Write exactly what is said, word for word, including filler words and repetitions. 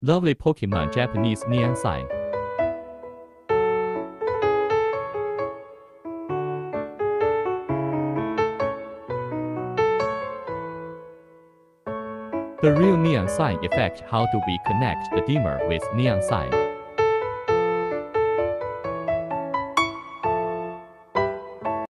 Lovely Pokemon Japanese neon sign. The real neon sign effect. How do we connect the dimmer with neon sign?